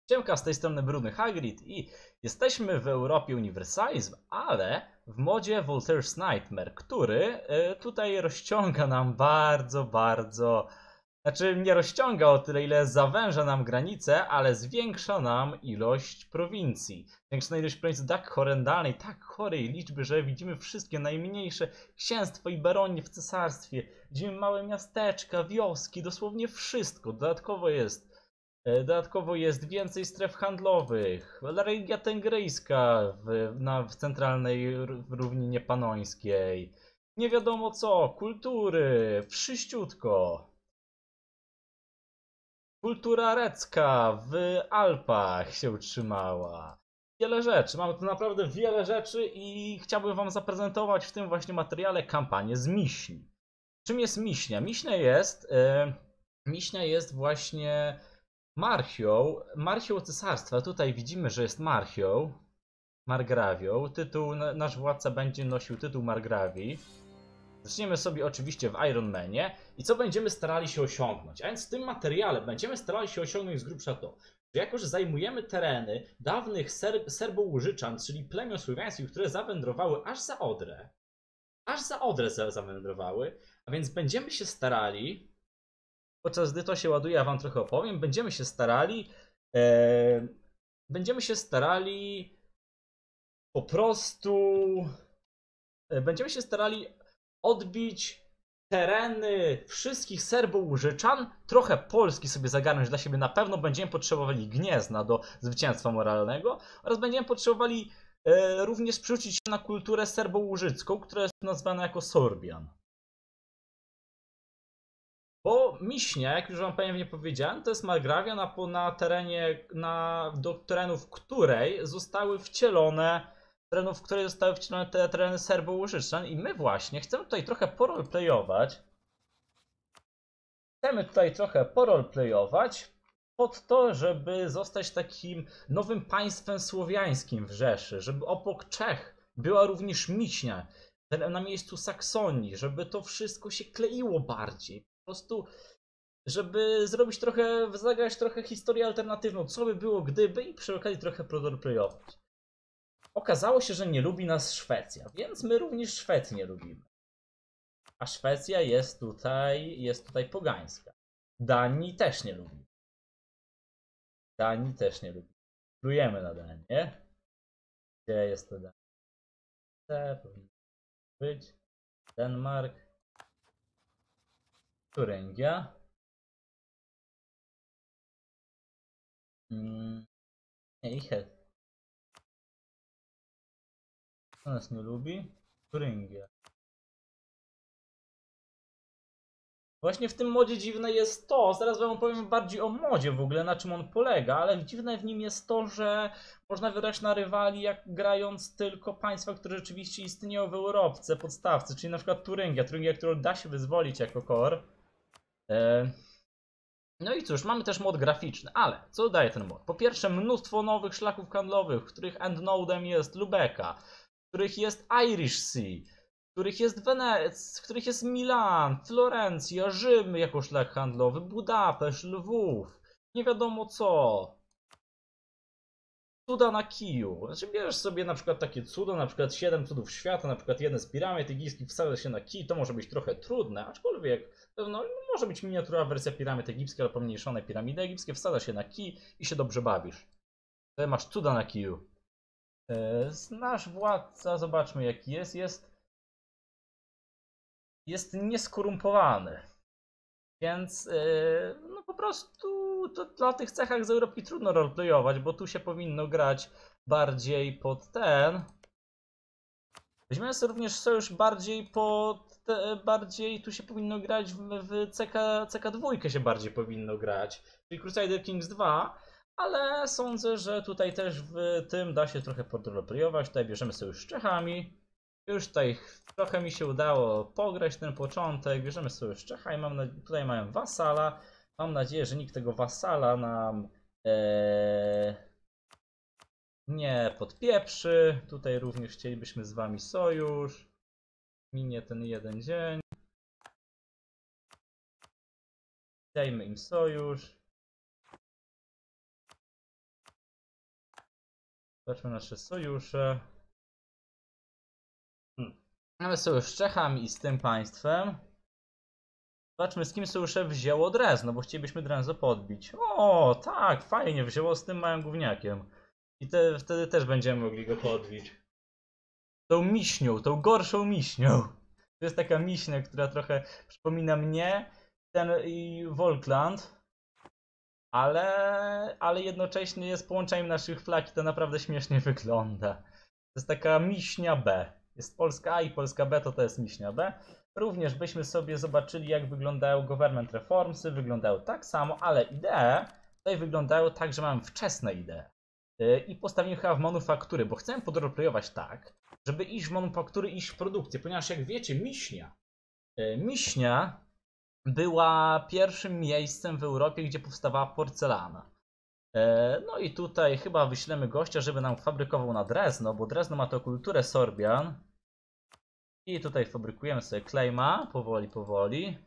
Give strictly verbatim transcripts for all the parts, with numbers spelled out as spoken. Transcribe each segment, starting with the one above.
Siemka, z tej strony Brudny Hagrid i jesteśmy w Europie Universalizm, ale w modzie Voltaire's Nightmare, który y, tutaj rozciąga nam bardzo, bardzo... Znaczy nie rozciąga o tyle, ile zawęża nam granice, ale zwiększa nam ilość prowincji. Zwiększa nam ilość prowincji tak horrendalnej, tak chorej liczby, że widzimy wszystkie najmniejsze księstwa i baronie w cesarstwie. Widzimy małe miasteczka, wioski, dosłownie wszystko. Dodatkowo jest Dodatkowo jest więcej stref handlowych, religia tengryjska w, na, w centralnej równinie panońskiej. Nie wiadomo co, kultury, wszyściutko. Kultura arecka w Alpach się utrzymała. Wiele rzeczy, mamy tu naprawdę wiele rzeczy i chciałbym wam zaprezentować w tym właśnie materiale kampanię z Miśni. Czym jest Miśnia? Miśnia jest, yy, Miśnia jest właśnie marchią, marchią cesarstwa. Tutaj widzimy, że jest marchią, margrawią. Tytuł, nasz władca będzie nosił tytuł margrawi. Zaczniemy sobie oczywiście w Iron Manie. I co będziemy starali się osiągnąć? A więc w tym materiale będziemy starali się osiągnąć z grubsza to, że jako, że zajmujemy tereny dawnych Ser Serbo-Łużyczan, czyli plemion słowiańskich, które zawędrowały aż za Odrę, aż za Odrę zawędrowały, a więc będziemy się starali, podczas gdy to się ładuje, ja wam trochę opowiem, będziemy się starali, e, będziemy się starali po prostu, e, będziemy się starali odbić tereny wszystkich Serbo-Łużyczan, trochę Polski sobie zagarnąć dla siebie, na pewno będziemy potrzebowali Gniezna do zwycięstwa moralnego oraz będziemy potrzebowali e, również przerzucić się na kulturę serbo-łużycką, która jest nazwana jako Sorbian. Bo Miśnia, jak już wam pewnie powiedziałem, to jest margrawia na, na terenie, na, do terenów której zostały wcielone, terenów, w której zostały wcielone te tereny serbo-łużyczan i my właśnie chcemy tutaj trochę poroleplayować. Chcemy tutaj trochę poroleplayować pod to, żeby zostać takim nowym państwem słowiańskim w Rzeszy, żeby obok Czech była również Miśnia, na miejscu Saksonii, żeby to wszystko się kleiło bardziej. Po prostu, żeby zrobić trochę, zagrać trochę historię alternatywną, co by było gdyby i przy okazji trochę poroleplayować. Okazało się, że nie lubi nas Szwecja, więc my również Szwecji nie lubimy. A Szwecja jest tutaj, jest tutaj pogańska. Danii też nie lubi. Danii też nie lubi. Plujemy na Danię. Gdzie jest to Dania? Te powinno być. Denmark. Turingia. Mm. Nie, ich jest. Kto nas nie lubi? Turingia. Właśnie w tym modzie dziwne jest to, zaraz wam opowiem bardziej o modzie w ogóle, na czym on polega, ale dziwne w nim jest to, że można wybrać na rywali, jak grając tylko państwa, które rzeczywiście istnieją w Europce, podstawce, czyli na przykład Turingia, Turingia, którą da się wyzwolić jako core. No i cóż, mamy też mod graficzny, ale co daje ten mod? Po pierwsze, mnóstwo nowych szlaków handlowych, w których endnodem jest Lubeka, w których jest Irish Sea, w których jest Wenec, w których jest Milan, Florencja, Rzym jako szlak handlowy, Budapeszt, Lwów, nie wiadomo co. Cuda na kiju. Znaczy bierzesz sobie na przykład takie cudo, na przykład siedem cudów świata, na przykład jeden z piramid egipskich wsadza się na kij, to może być trochę trudne, aczkolwiek no, może być miniaturowa wersja piramid egipskiej albo pomniejszone piramidy egipskie, wsadza się na kij i się dobrze bawisz. Tutaj masz cuda na kiju. Yy, nasz władca, zobaczmy jaki jest, jest jest nieskorumpowany. Więc yy, no po prostu to dla tych cechach z Europy trudno roleplayować, bo tu się powinno grać bardziej pod ten. Weźmiemy sobie również sojusz bardziej pod te, bardziej tu się powinno grać w, w C K, C K dwa się bardziej powinno grać, czyli Crusader Kings dwa, ale sądzę, że tutaj też w tym da się trochę podroleplayować. Tutaj bierzemy sojusz z Czechami. Już tutaj trochę mi się udało pograć ten początek. Bierzemy sojusz z Czecha i mam, tutaj mamy wasala. Mam nadzieję, że nikt tego wasala nam ee, nie podpieprzy. Tutaj również chcielibyśmy z wami sojusz. Minie ten jeden dzień. Dajmy im sojusz. Zobaczmy nasze sojusze. Hmm. Mamy sojusz z Czechami i z tym państwem. Zobaczmy, z kim sojusze wzięło Drezno, bo chcielibyśmy Drezno podbić. O, tak, fajnie, wzięło z tym małym gówniakiem. I te, wtedy też będziemy mogli go podbić. Tą miśnią, tą gorszą miśnią. To jest taka miśnia, która trochę przypomina mnie, ten i Volkland. Ale, ale jednocześnie jest połączeniem naszych flag i to naprawdę śmiesznie wygląda. To jest taka miśnia B. Jest Polska A i Polska B, to to jest miśnia B. Również byśmy sobie zobaczyli, jak wyglądają government reformsy. Wyglądają tak samo, ale idee tutaj wyglądają tak, że mamy wczesne idee. I postawimy chyba w manufaktury, bo chcemy podroleplayować tak, żeby iść w manufaktury, iść w produkcję, ponieważ jak wiecie, miśnia, miśnia była pierwszym miejscem w Europie, gdzie powstawała porcelana. No i tutaj chyba wyślemy gościa, żeby nam fabrykował na Drezno, bo Drezno ma to kulturę Sorbian. I tutaj fabrykujemy sobie claima, powoli, powoli.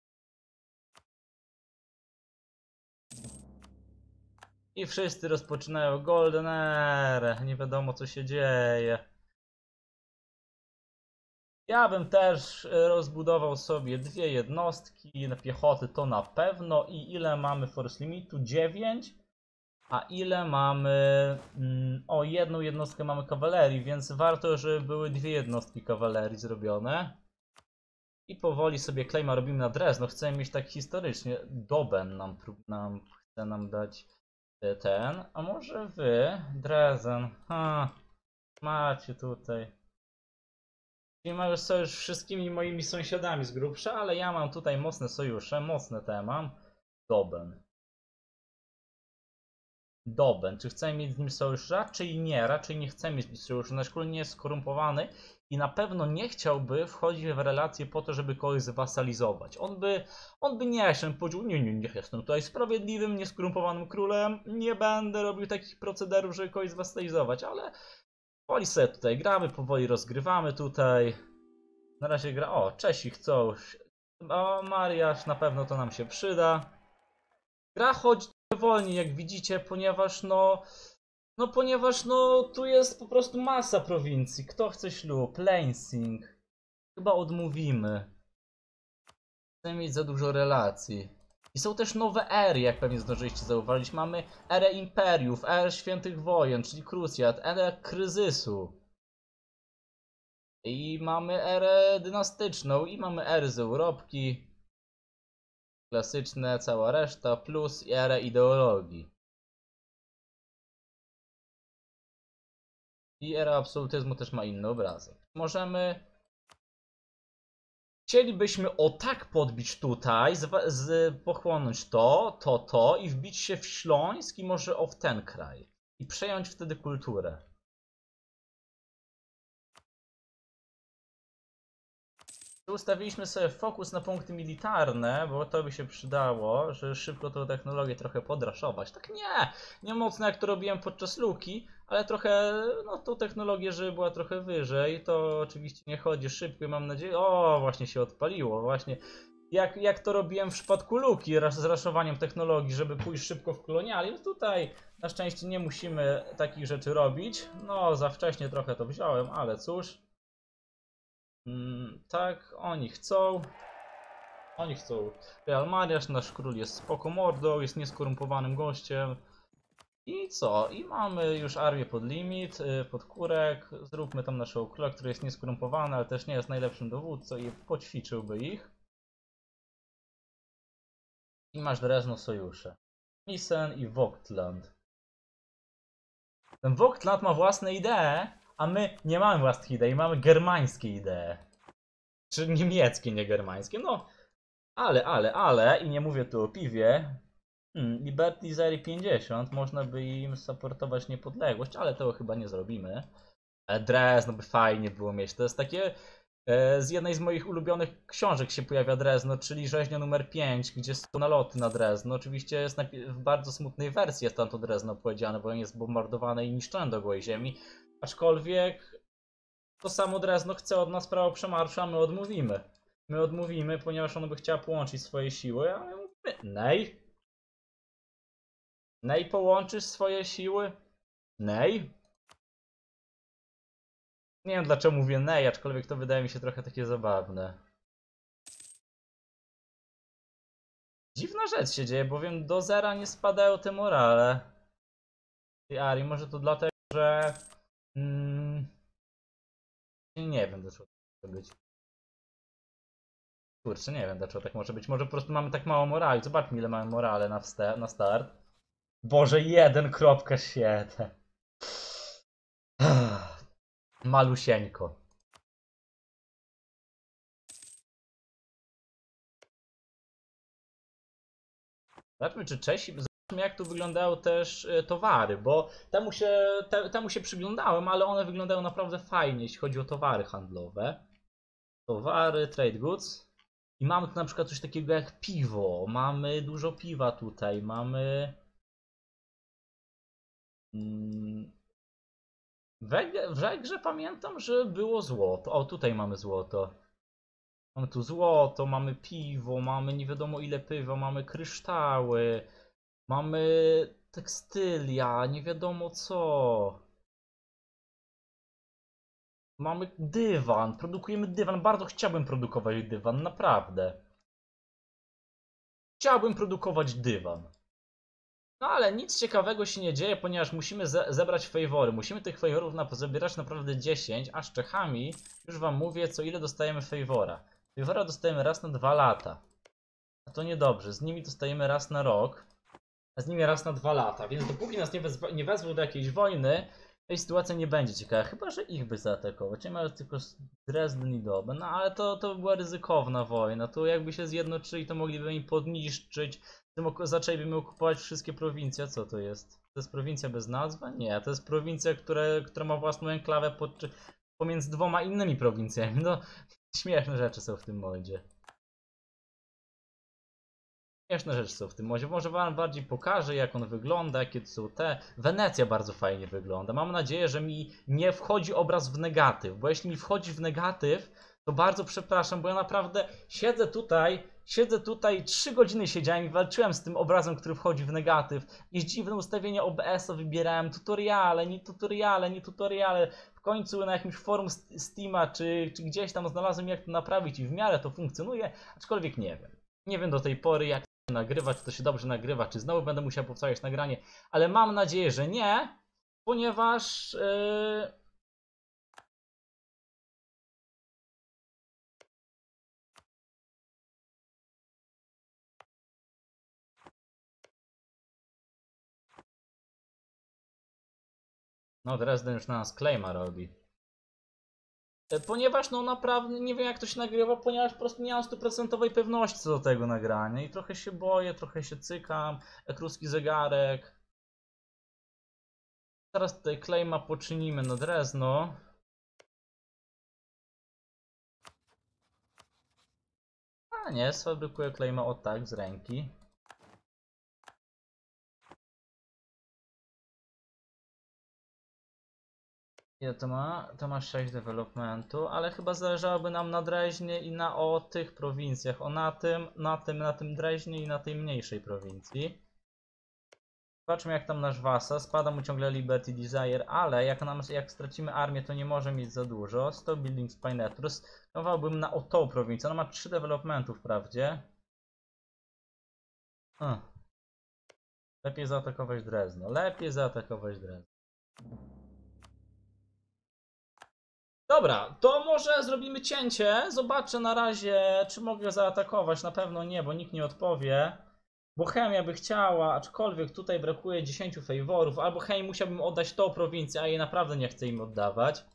I wszyscy rozpoczynają Golden Era, nie wiadomo co się dzieje. Ja bym też rozbudował sobie dwie jednostki na piechoty, to na pewno. I ile mamy force limitu? dziewięć. A ile mamy... Mm, o, jedną jednostkę mamy kawalerii, więc warto, żeby były dwie jednostki kawalerii zrobione. I powoli sobie claima robimy na Drezno. Chcemy mieć tak historycznie. Doben nam, nam chce nam dać ten. A może wy, Drezen, ha, macie tutaj. Nie ma już sojusz z wszystkimi moimi sąsiadami z grubsza, ale ja mam tutaj mocne sojusze, mocne te mam. Doben. Doben. Czy chcemy mieć z nim sojusz? Raczej nie, raczej nie chcemy mieć sojuszu. Nasz król nie jest skorumpowany i na pewno nie chciałby wchodzić w relacje po to, żeby kogoś zwasalizować. On by, on by nie chciał, powiedział, nie, nie, nie jestem tutaj sprawiedliwym, nieskorumpowanym królem, nie będę robił takich procederów, żeby kogoś zwasalizować, ale powoli sobie tutaj gramy, powoli rozgrywamy tutaj. Na razie gra, o, Czesi chcą, o, Mariasz, na pewno to nam się przyda. Gra chodzi wolniej, jak widzicie, ponieważ no, no ponieważ no tu jest po prostu masa prowincji. Kto chce ślub? Lansing. Chyba odmówimy. Chcemy mieć za dużo relacji. I są też nowe ery, jak pewnie zdążyliście zauważyć. Mamy erę imperiów, erę świętych wojen, czyli Krusjat, erę kryzysu. I mamy erę dynastyczną, i mamy ery z Europki. Klasyczne, cała reszta, plus erę ideologii. I era absolutyzmu też ma inny obrazek. Możemy... Chcielibyśmy o tak podbić tutaj, z, z, pochłonąć to, to, to i wbić się w Śląsk i może o w ten kraj. I przejąć wtedy kulturę. Ustawiliśmy sobie fokus na punkty militarne, bo to by się przydało, żeby szybko tą technologię trochę podraszować. Tak nie, nie mocno jak to robiłem podczas luki, ale trochę, no tą technologię, żeby była trochę wyżej, to oczywiście nie chodzi szybko i mam nadzieję, o właśnie się odpaliło, właśnie jak, jak to robiłem w przypadku luki z raszowaniem technologii, żeby pójść szybko w kolonializm. No tutaj na szczęście nie musimy takich rzeczy robić, no za wcześnie trochę to wziąłem, ale cóż. Mm, tak, oni chcą. Oni chcą. Real Mariasz, nasz król jest spoko mordą, jest nieskorumpowanym gościem. I co? I mamy już armię pod limit, pod kurek. Zróbmy tam naszego króla, który jest nieskorumpowany, ale też nie jest najlepszym dowódcą i poćwiczyłby ich. I masz Drezno sojusze. Misen i Vogtland. Ten Vogtland ma własne idee, a my nie mamy własnych idei, mamy germańskie idee. Czy niemieckie, nie germańskie. No, ale, ale, ale, i nie mówię tu o piwie. Hmm, Liberty Zero pięćdziesiąt, można by im supportować niepodległość, ale tego chyba nie zrobimy. Ale Drezno by fajnie było mieć. To jest takie... E, z jednej z moich ulubionych książek się pojawia Drezno, czyli Rzeźnia numer pięć, gdzie są naloty na Drezno. Oczywiście jest w bardzo smutnej wersji jest tam to Drezno powiedziane, bo jest bombardowane i niszczone do gołej ziemi. Aczkolwiek to samo Drezno chce od nas prawo przemarszu, a my odmówimy. My odmówimy, ponieważ ono by chciała połączyć swoje siły, a my mówimy, nej. Nej, połączysz swoje siły? Nej. Nie wiem dlaczego mówię nej, aczkolwiek to wydaje mi się trochę takie zabawne. Dziwna rzecz się dzieje, bowiem do zera nie spadają te morale. Tej Ari, może to dlatego, że... Mm, nie wiem dlaczego tak może być. Kurczę, nie wiem dlaczego tak może być. Może po prostu mamy tak mało morali. Zobaczmy ile mamy morale na, na start. Boże, jeden kropka siedem. Malusieńko. Zobaczmy, czy Czesi. Zobaczmy, jak tu wyglądają też towary, bo temu się, te, temu się przyglądałem, ale one wyglądają naprawdę fajnie, jeśli chodzi o towary handlowe. Towary, trade goods. I mamy tu na przykład coś takiego jak piwo. Mamy dużo piwa tutaj. Mamy. W grze pamiętam, że było złoto. O, tutaj mamy złoto. Mamy tu złoto, mamy piwo, mamy nie wiadomo ile piwa, mamy kryształy, mamy tekstylia, nie wiadomo co. Mamy dywan, produkujemy dywan. Bardzo chciałbym produkować dywan, naprawdę. Chciałbym produkować dywan. No ale nic ciekawego się nie dzieje, ponieważ musimy ze zebrać fejwory. Musimy tych fejworów na zabierać naprawdę dziesięć, a z Czechami już wam mówię, co ile dostajemy fejwora. Fejwora dostajemy raz na dwa lata. A to niedobrze, z nimi dostajemy raz na rok, a z nimi raz na dwa lata. Więc dopóki nas nie, wezwa nie wezwą do jakiejś wojny, tej sytuacja nie będzie ciekawa. Chyba że ich by zaatakować. Nie ma tylko Dresden i Doben, no ale to, to była ryzykowna wojna. Tu jakby się zjednoczyli, to mogliby im podniszczyć. Zaczęlibyśmy okupować wszystkie prowincje. Co to jest? To jest prowincja bez nazwy? Nie, to jest prowincja, które, która ma własną enklawę pod, pomiędzy dwoma innymi prowincjami. No, śmieszne rzeczy są w tym modzie. Śmieszne rzeczy są w tym modzie. Może wam bardziej pokażę, jak on wygląda, jakie to są te... Wenecja bardzo fajnie wygląda. Mam nadzieję, że mi nie wchodzi obraz w negatyw, bo jeśli mi wchodzi w negatyw, to bardzo przepraszam, bo ja naprawdę siedzę tutaj, siedzę tutaj, trzy godziny siedziałem i walczyłem z tym obrazem, który wchodzi w negatyw. Jest dziwne ustawienie O B S-a, wybierałem tutoriale, nie tutoriale, nie tutoriale. W końcu na jakimś forum Steama, czy, czy gdzieś tam znalazłem, jak to naprawić i w miarę to funkcjonuje, aczkolwiek nie wiem. Nie wiem do tej pory, jak to nagrywać, czy to się dobrze nagrywa, czy znowu będę musiał powtarzać nagranie, ale mam nadzieję, że nie, ponieważ... Yy... No, Dresden już na nas claima robi. Ponieważ no naprawdę nie wiem jak to się nagrywa, ponieważ po prostu nie mam stuprocentowej pewności co do tego nagrania i trochę się boję, trochę się cykam, ekruski zegarek. Teraz tutaj claima poczynimy na Drezno. A nie, sfabrykuję claima o tak z ręki. Ile to ma? To ma sześć developmentu, ale chyba zależałoby nam na Dreźnie i na o tych prowincjach. O na tym, na tym, na tym Dreźnie i na tej mniejszej prowincji. Zobaczmy jak tam nasz Wasa. Spada mu ciągle Liberty Desire, ale jak, nam, jak stracimy armię, to nie może mieć za dużo. sto Buildings Pinetrus. Dawałbym na o tą prowincję. Ona ma trzy developmentów wprawdzie. Hmm. Lepiej zaatakować Drezno. Lepiej zaatakować Drezno. Dobra, to może zrobimy cięcie. Zobaczę na razie, czy mogę zaatakować. Na pewno nie, bo nikt nie odpowie. Bohemia by chciała, aczkolwiek tutaj brakuje dziesięć favorów. Albo hej, musiałbym oddać tą prowincję, a jej naprawdę nie chcę im oddawać.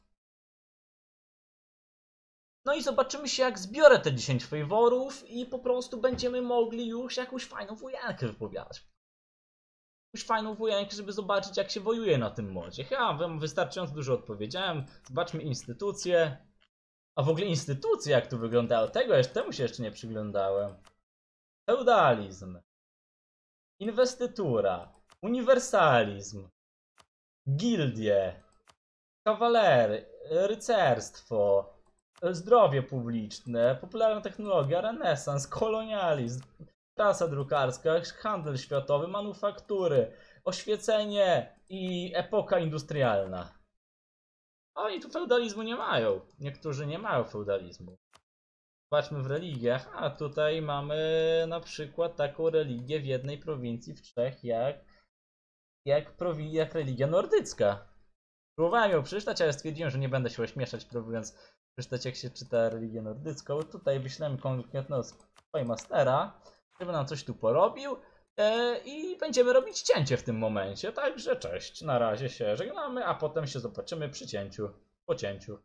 No i zobaczymy się, jak zbiorę te dziesięć favorów i po prostu będziemy mogli już jakąś fajną wojenkę wypowiadać. Jakąś fajną wojenkę, żeby zobaczyć, jak się wojuje na tym modzie. Ja wam wystarczająco dużo odpowiedziałem. Zobaczmy instytucje. A w ogóle instytucje, jak tu wyglądały, tego jeszcze, temu się jeszcze nie przyglądałem. Feudalizm. Inwestytura. Uniwersalizm. Gildie. Kawalery. Rycerstwo. Zdrowie publiczne. Popularna technologia. Renesans. Kolonializm. Prasa drukarska. Handel światowy. Manufaktury. Oświecenie i epoka industrialna. Oni tu feudalizmu nie mają. Niektórzy nie mają feudalizmu. Zobaczmy w religiach, a tutaj mamy na przykład taką religię w jednej prowincji w Czech jak, jak, prowi jak religia nordycka. Próbowałem ją przeczytać, ale stwierdziłem, że nie będę się ośmieszać, próbując przeczytać jak się czyta religię nordycką. Tutaj wyślemy konkretnego Spymastera, żeby nam coś tu porobił yy, i będziemy robić cięcie w tym momencie. Także cześć, na razie się żegnamy, a potem się zobaczymy przy cięciu, po cięciu.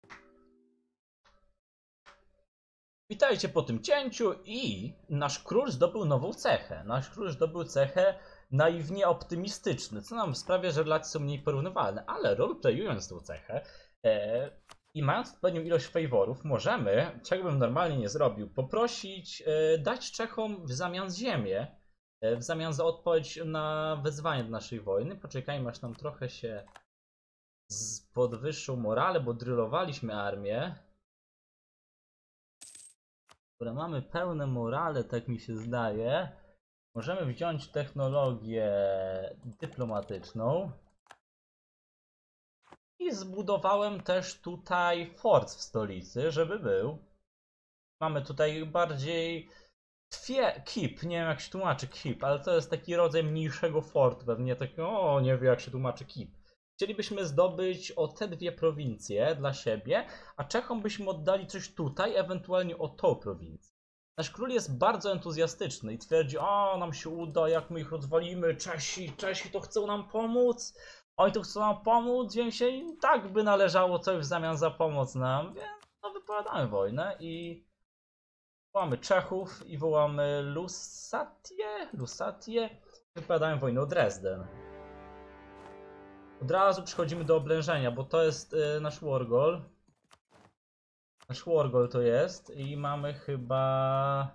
Witajcie po tym cięciu i nasz król zdobył nową cechę. Nasz król zdobył cechę naiwnie optymistyczny, co nam sprawia, że relacje są mniej porównywalne, ale roleplayując tą cechę e, i mając odpowiednią ilość faworów, możemy, czego bym normalnie nie zrobił, poprosić, e, dać Czechom w zamian ziemię, e, w zamian za odpowiedź na wezwanie do naszej wojny. Poczekajmy, aż nam trochę się podwyższą morale, bo drillowaliśmy armię. Które mamy pełne morale, tak mi się zdaje. Możemy wziąć technologię dyplomatyczną. I zbudowałem też tutaj fort w stolicy, żeby był. Mamy tutaj bardziej twie, keep, nie wiem jak się tłumaczy keep, ale to jest taki rodzaj mniejszego fortu, pewnie takiego, o nie wiem jak się tłumaczy keep. Chcielibyśmy zdobyć o te dwie prowincje dla siebie, a Czechom byśmy oddali coś tutaj, ewentualnie o tą prowincję. Nasz król jest bardzo entuzjastyczny i twierdzi, o nam się uda, jak my ich rozwalimy, Czesi, Czesi to chcą nam pomóc, oni to chcą nam pomóc, więc się im tak by należało coś w zamian za pomoc nam, więc no wypowiadamy wojnę i wołamy Czechów i wołamy Lusatię, Lusatię, wypowiadamy wojnę o Dresden. Od razu przechodzimy do oblężenia, bo to jest y, nasz Wargol. Nasz Wargol to jest i mamy chyba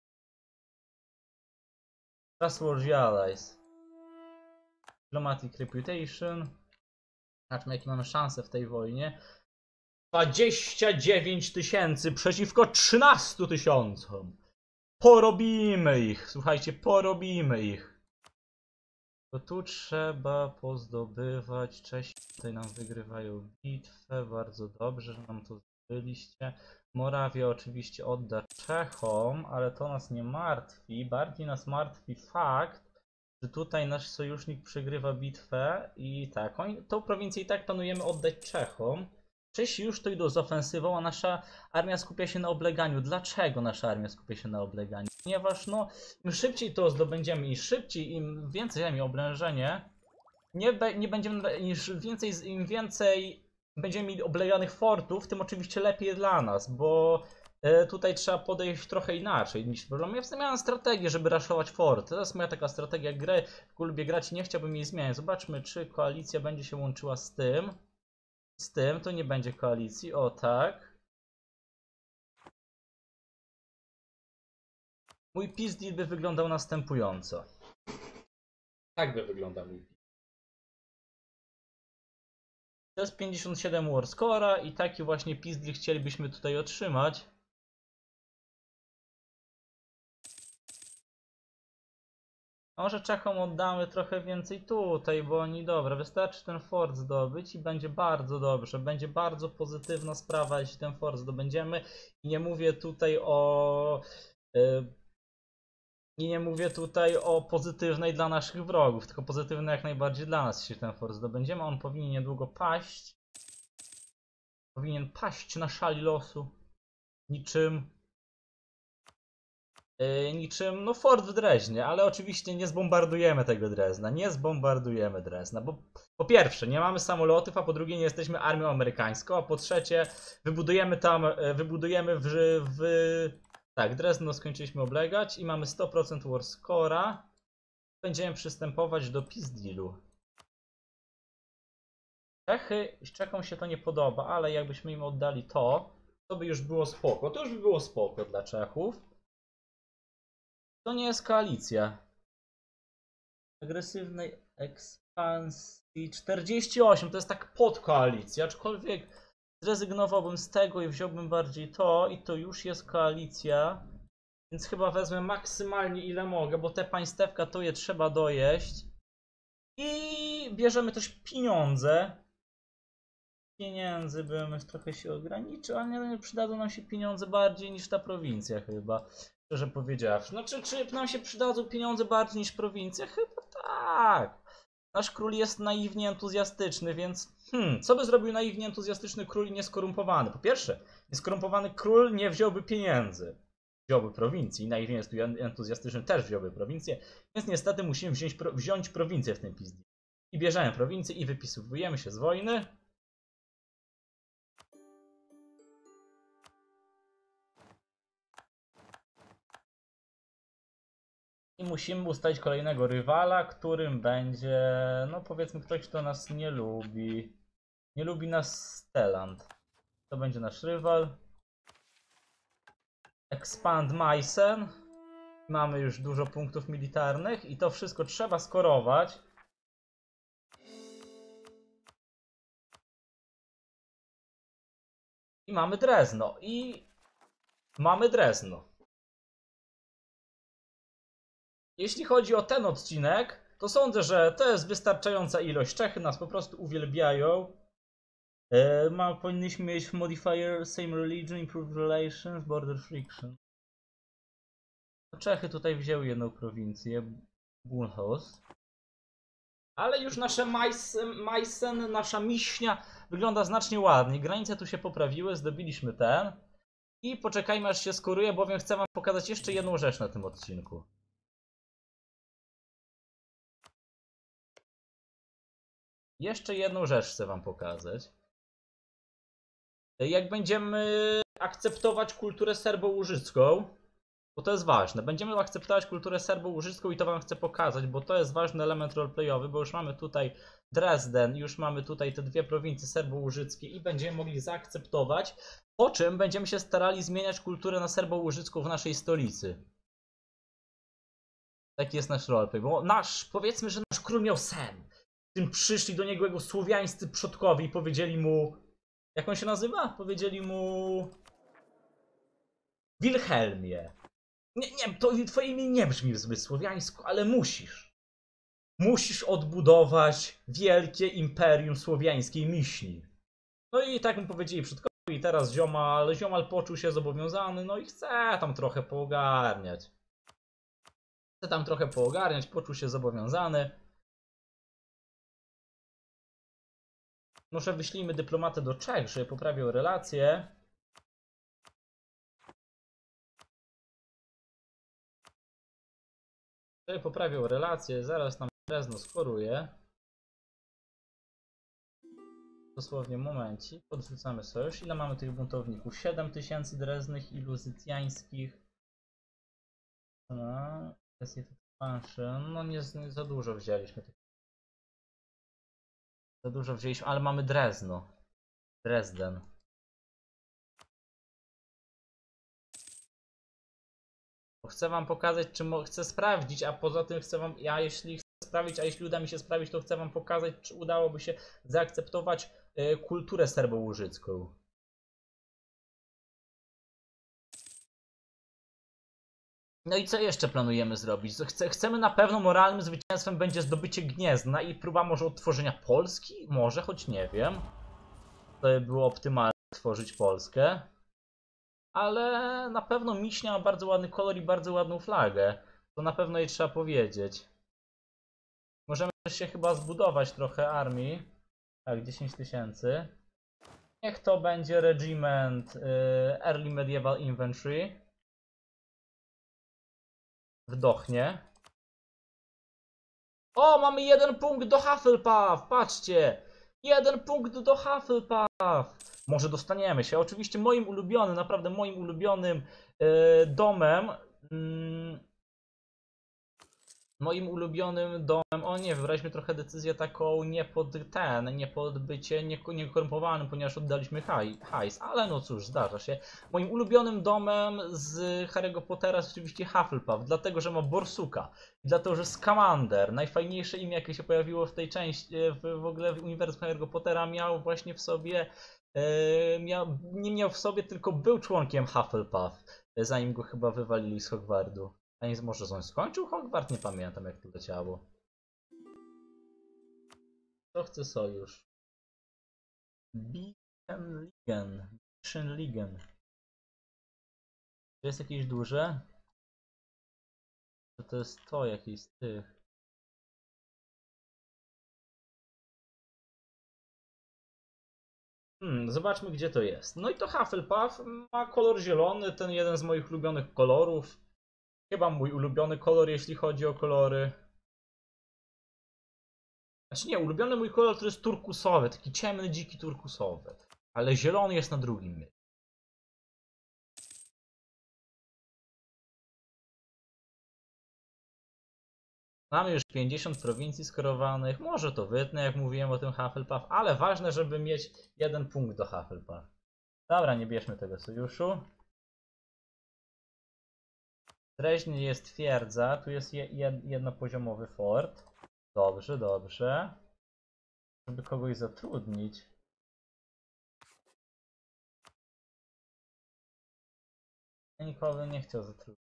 Trustworthy Allies. Diplomatic Reputation. Zobaczmy jakie mamy szanse w tej wojnie. dwadzieścia dziewięć tysięcy przeciwko trzynastu tysiącom. Porobimy ich, słuchajcie, porobimy ich. To tu trzeba pozdobywać. Czesi tutaj nam wygrywają bitwę. Bardzo dobrze, że nam to zdobyliście. Morawia oczywiście odda Czechom, ale to nas nie martwi. Bardziej nas martwi fakt, że tutaj nasz sojusznik przegrywa bitwę i tak, oni, tą prowincję i tak planujemy oddać Czechom. Czesi już to idą z ofensywą, a nasza armia skupia się na obleganiu. Dlaczego nasza armia skupia się na obleganiu? Ponieważ no, im szybciej to zdobędziemy i szybciej, im więcej ziemi oblężenie, nie, be, nie będziemy, niż więcej, im więcej będziemy mieli obleganych fortów, tym oczywiście lepiej dla nas, bo e, tutaj trzeba podejść trochę inaczej niż problem. Ja miałem strategię, żeby raszować forty. To jest moja taka strategia gry, w lubię grać i nie chciałbym jej zmieniać. Zobaczmy, czy koalicja będzie się łączyła z tym. Z tym to nie będzie koalicji, o tak. Mój peace deal by wyglądał następująco. Tak by wyglądał mój peace. To jest pięćdziesiąt siedem war score'a i taki właśnie peace deal chcielibyśmy tutaj otrzymać. Może Czechom oddamy trochę więcej tutaj, bo oni dobra, wystarczy ten fort zdobyć i będzie bardzo dobrze, będzie bardzo pozytywna sprawa, jeśli ten fort zdobędziemy. I nie mówię tutaj o... Yy, I nie mówię tutaj o pozytywnej dla naszych wrogów, tylko pozytywnej jak najbardziej dla nas, jeśli ten fort zdobędziemy. On powinien niedługo paść. Powinien paść na szali losu. Niczym... Yy, niczym, no fort w Dreźnie, ale oczywiście nie zbombardujemy tego Drezna, nie zbombardujemy Drezna, bo po pierwsze nie mamy samolotów, a po drugie nie jesteśmy armią amerykańską, a po trzecie wybudujemy tam, wybudujemy w... w tak, Drezno skończyliśmy oblegać i mamy sto procent war score'a. Będziemy przystępować do peace dealu. Czechy, Czechom się to nie podoba, ale jakbyśmy im oddali to, to by już było spoko, to już by było spoko dla Czechów. To nie jest koalicja. Agresywnej ekspansji czterdzieści osiem, to jest tak podkoalicja, aczkolwiek zrezygnowałbym z tego i wziąłbym bardziej to i to już jest koalicja. Więc chyba wezmę maksymalnie ile mogę, bo te państewka to je trzeba dojeść. I bierzemy też pieniądze. pieniędzy bym trochę się ograniczył, ale nie, przydadzą nam się pieniądze bardziej niż ta prowincja chyba, szczerze powiedziawszy. Znaczy, czy nam się przydadzą pieniądze bardziej niż prowincja? Chyba tak. Nasz król jest naiwnie entuzjastyczny, więc hmm, co by zrobił naiwnie entuzjastyczny król i nieskorumpowany? Po pierwsze, nieskorumpowany król nie wziąłby pieniędzy, wziąłby prowincji, naiwnie entuzjastyczny też wziąłby prowincję, więc niestety musimy wziąć, wziąć prowincję w tym pizdzie. I bierzemy prowincję i wypisujemy się z wojny. I musimy ustalić kolejnego rywala, którym będzie, no powiedzmy, ktoś, kto nas nie lubi. Nie lubi nas Stelland. To będzie nasz rywal. Expand Meissen. Mamy już dużo punktów militarnych i to wszystko trzeba skorować. I mamy Drezno. I mamy Drezno. Jeśli chodzi o ten odcinek, to sądzę, że to jest wystarczająca ilość. Czechy nas po prostu uwielbiają. E, ma, powinniśmy mieć modifier same religion, improved relations, border friction. Czechy tutaj wzięły jedną prowincję, Bullhouse. Ale już nasze Meissen, nasza miśnia wygląda znacznie ładniej. Granice tu się poprawiły, zdobiliśmy ten. I poczekajmy, aż się skoruje, bowiem chcę wam pokazać jeszcze jedną rzecz na tym odcinku. Jeszcze jedną rzecz chcę wam pokazać. Jak będziemy akceptować kulturę serbo-łużycką, bo to jest ważne. Będziemy akceptować kulturę serbo-łużycką i to wam chcę pokazać, bo to jest ważny element roleplayowy, bo już mamy tutaj Dresden, już mamy tutaj te dwie prowincje serbo-łużyckie i będziemy mogli zaakceptować, po czym będziemy się starali zmieniać kulturę na serbo-łużycką w naszej stolicy. Taki jest nasz roleplay, bo nasz, powiedzmy, że nasz król miał sen. W tym przyszli do niego jego słowiańscy przodkowie i powiedzieli mu, jak on się nazywa? Powiedzieli mu Wilhelmie. Nie, nie, to twoje imię nie brzmi zbyt słowiańsko, ale musisz. Musisz odbudować wielkie imperium słowiańskiej miśni. No i tak mu powiedzieli przodkowie i teraz ziomal, ziomal poczuł się zobowiązany, no i chce tam trochę poogarniać. Chce tam trochę poogarniać, poczuł się zobowiązany. Może wyślijmy dyplomatę do Czech, żeby poprawił relacje. Żeby poprawił relacje, zaraz nam Drezno skoruje. Dosłownie momencik, podrzucamy sojusz. Ile mamy tych buntowników? siedem tysięcy dreznych i luzytiańskich. No, no nie, nie za dużo wzięliśmy. Za dużo wzięliśmy, ale mamy Drezno. Dresden. Chcę wam pokazać, czy chcę sprawdzić, a poza tym chcę wam, ja jeśli chcę sprawić, a jeśli uda mi się sprawić, to chcę wam pokazać, czy udałoby się zaakceptować y, kulturę serbo-łużycką. No i co jeszcze planujemy zrobić? Chce, chcemy na pewno moralnym zwycięstwem będzie zdobycie Gniezna i próba może odtworzenia Polski? Może, choć nie wiem. To by było optymalne tworzyć Polskę. Ale na pewno Miśnia ma bardzo ładny kolor i bardzo ładną flagę. To na pewno jej trzeba powiedzieć. Możemy też się chyba zbudować trochę armii. Tak, dziesięć tysięcy. Niech to będzie regiment y, Early Medieval Infantry. Wdochnie. O, mamy jeden punkt do Hufflepuff! Patrzcie! Jeden punkt do Hufflepuff! Może dostaniemy się. Oczywiście moim ulubionym, naprawdę moim ulubionym yy, domem. Yy, moim ulubionym domem. O nie, wybraliśmy trochę decyzję taką nie pod ten, nie pod bycie niekorumpowanym, ponieważ oddaliśmy hajs. Ale no cóż, zdarza się. Moim ulubionym domem z Harry'ego Pottera jest oczywiście Hufflepuff, dlatego że ma Borsuka. I dlatego, że Scamander, najfajniejsze imię jakie się pojawiło w tej części, w, w ogóle w uniwersum Harry'ego Pottera, miał właśnie w sobie Yy, miał, nie miał w sobie, tylko był członkiem Hufflepuff, zanim go chyba wywalili z Hogwartu. A nie, może on skończył Hogwart? Nie pamiętam, jak to leciało. Kto chce sojusz? Bichenligen. Bichenligen. Czy jest jakieś duże? To to jest to jakieś z tych. Hmm, zobaczmy gdzie to jest. No i to Hufflepuff ma kolor zielony, ten jeden z moich ulubionych kolorów. Chyba mój ulubiony kolor, jeśli chodzi o kolory. Znaczy nie, ulubiony mój kolor to jest turkusowy, taki ciemny, dziki turkusowy. Ale zielony jest na drugim miejscu. Mamy już pięćdziesiąt prowincji skorowanych. Może to wytnę, jak mówiłem o tym Hufflepuff, ale ważne, żeby mieć jeden punkt do Hufflepuff. Dobra, nie bierzmy tego sojuszu. Dreźnie jest twierdza, tu jest jednopoziomowy fort. Dobrze, dobrze. Żeby kogoś zatrudnić. Ja nikogo nie chciał zatrudnić.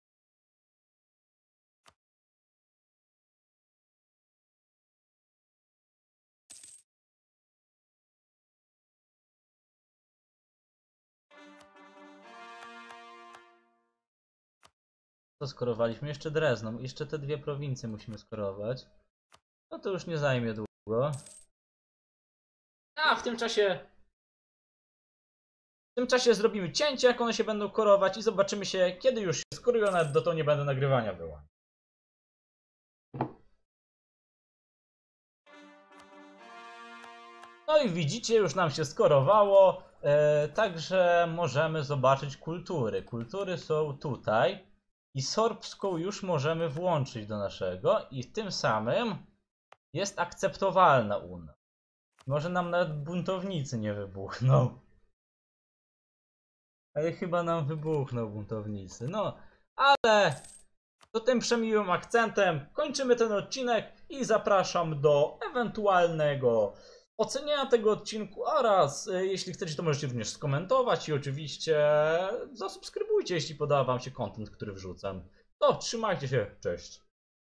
To skorowaliśmy jeszcze Drezno, jeszcze te dwie prowincje musimy skorować. No to już nie zajmie długo. A w tym czasie W tym czasie zrobimy cięcie, jak one się będą korować i zobaczymy się, kiedy już się skorują, nawet do to nie będę nagrywania wyłączał. No i widzicie, już nam się skorowało, e, także możemy zobaczyć kultury. Kultury są tutaj i sorbską już możemy włączyć do naszego i tym samym jest akceptowalna u nas. Może nam nawet buntownicy nie wybuchną. Ale chyba nam wybuchną buntownicy. No, ale to tym przemiłym akcentem kończymy ten odcinek i zapraszam do ewentualnego oceniania tego odcinku oraz y, jeśli chcecie, to możecie również skomentować i oczywiście zasubskrybujcie, jeśli podoba wam się content, który wrzucam. To trzymajcie się, cześć.